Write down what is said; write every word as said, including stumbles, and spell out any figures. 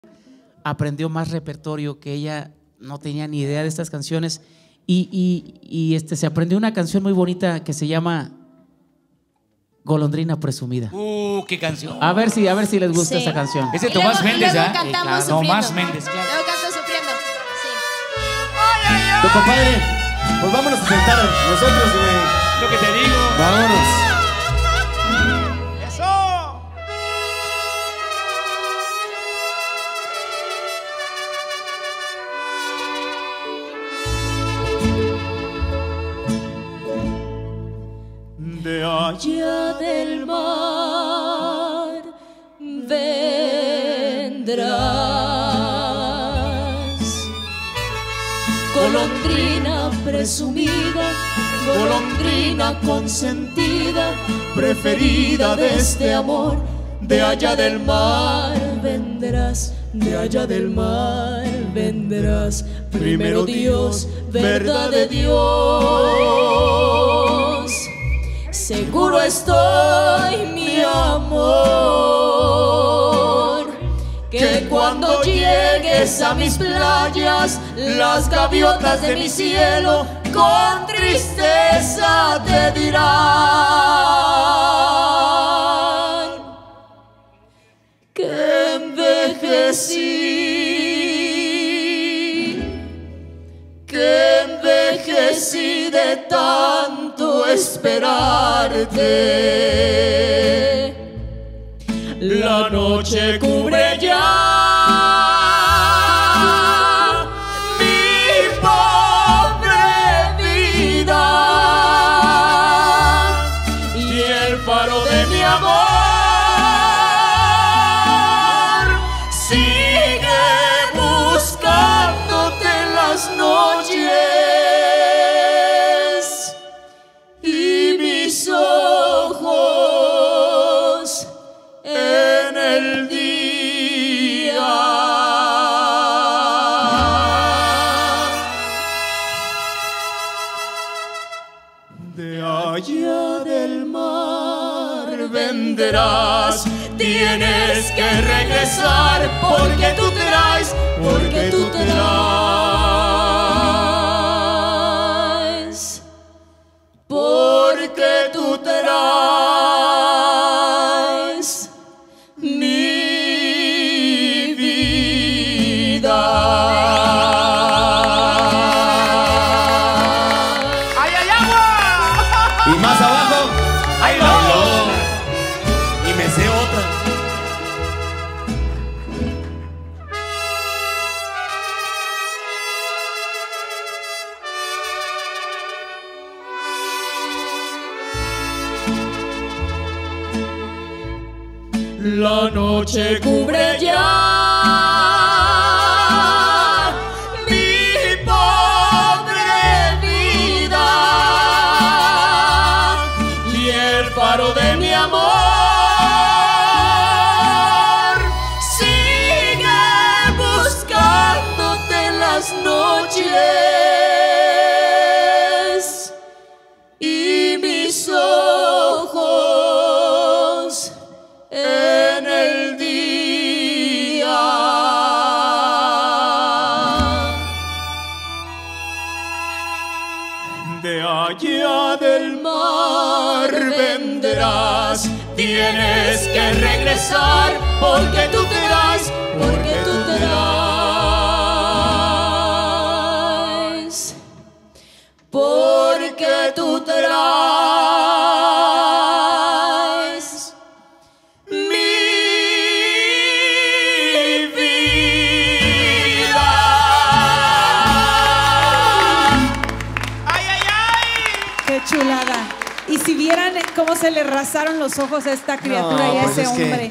aprendió más repertorio, que ella no tenía ni idea de estas canciones, y, y, y este, se aprendió una canción muy bonita que se llama Golondrina Presumida. Uh, qué canción. A ver si, a ver si les gusta Sí. esa canción. Es de Y Tomás luego- y Méndez, luego ¿ah? cantamos Sí, claro. Sufriendo. Tomás Méndez, claro. Luego canto Sufriendo. Sí. Tu compadre, pues vámonos a sentar nosotros, güey. Lo que te digo. Vámonos. ¡Eso! De allá Del mar vendrás, golondrina presumida, golondrina consentida, preferida de este amor. De allá del mar vendrás, de allá del mar vendrás. Primero Dios, verdad de Dios. Seguro estoy, mi amor, que cuando llegues a mis playas, las gaviotas de mi cielo con tristeza te dirán que envejecí, que envejecí de tanto esperarte. La noche cubre ya mi pobre vida y el faro de mi amor sigue buscándote en las noches y mis ojos en el día. De allá del mar vendrás, tienes que regresar porque tú traes, porque tú traes, porque tú traes mi vida. ¡Ay, ay, agua! Y más abajo. ¡Ay, no! Y me sé otra. La noche cubre ya mi pobre vida y el faro de mi amor sigue buscándote en las noches y mis ojos en el día. De allá del Mar vendrás, tienes que regresar porque tú traes, porque tú traes, porque tú traes mi vida. ¡Ay, ay, ay! Qué chulada. Y si vieran cómo se le rasaron los ojos a esta criatura No, y a pues ese es que- hombre.